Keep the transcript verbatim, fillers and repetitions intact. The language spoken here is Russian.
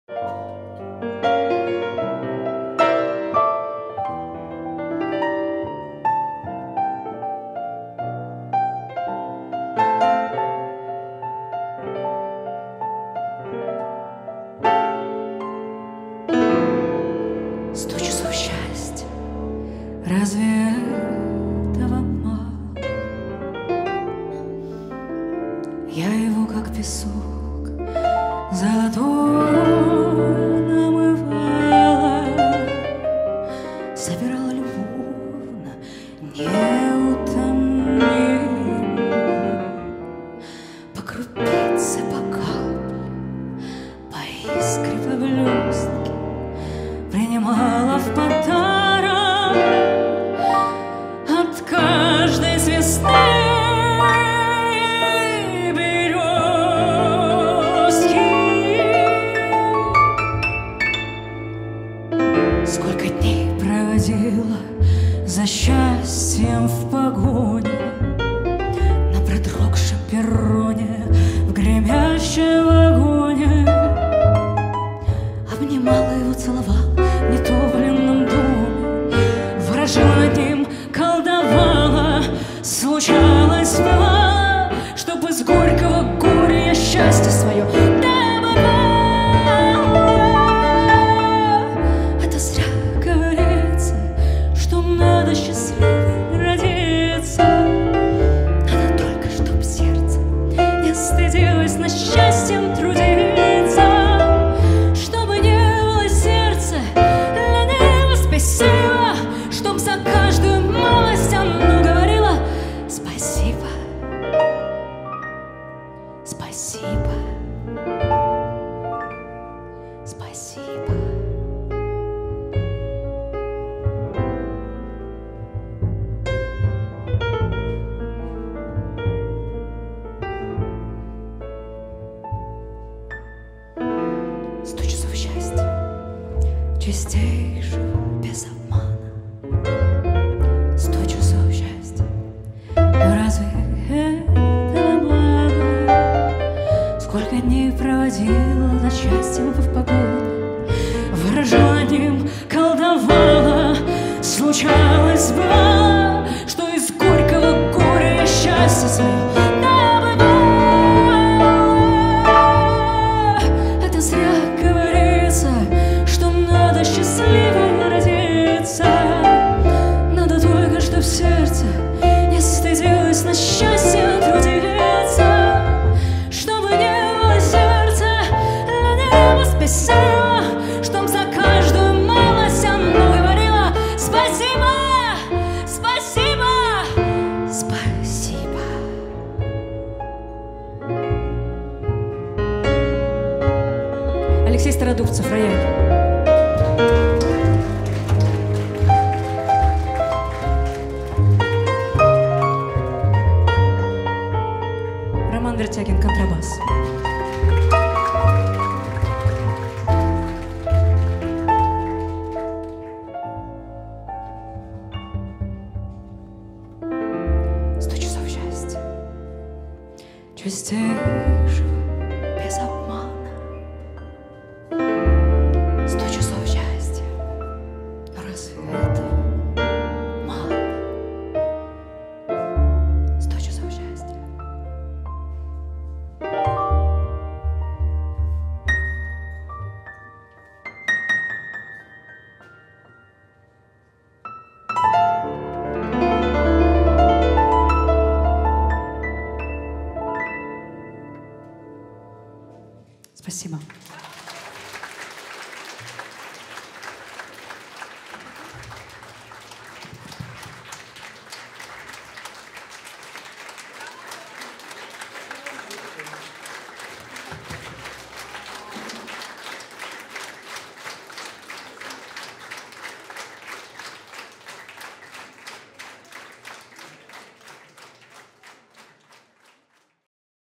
Сто часов счастья, разве этого мало? Я его, как песок, золотой намывала, собирала любовно, неутомимо, по крупице, по капле, по искре, по блестке принимала в подарок от каждой звезды березки. Сколько дней проводила за счастьем в погоне, на продрогшем перроне, в гремящем вагоне. Обнимала его, целовала в нетопленном доме, ворожила над ним, колдовала, случалось, бывало, чтоб из горького горя я счастье свое добывала. Это зря говорится, что надо счастливым родиться. Надо только, чтоб сердце не стыдилось на счастьем трудиться. Чтоб за каждую малость оно говорила спасибо, спасибо, спасибо. Сто часов счастья, чистейшего, без обмана. Сто часов счастья, но разве этого мало? Сколько дней проводила над счастьем в погоду, выражала над ним, колдовала, случалось, бывало, что из горького горя я счастье свое добывала. Это зря говорится, что надо счастливым родиться. Надо только, чтоб сердце не стыдилось на счастье трудиться. Чтобы не было сердца для неба спасибо, чтоб за каждую малость оно говорило спасибо, спасибо, спасибо. Алексей Стародубцев, рояль. Роман Вертягин, контрабас. Сто часов счастья, чистейшего, без обмана. Сто часов счастья, но разве это мало? Сто часов счастья. Спасибо.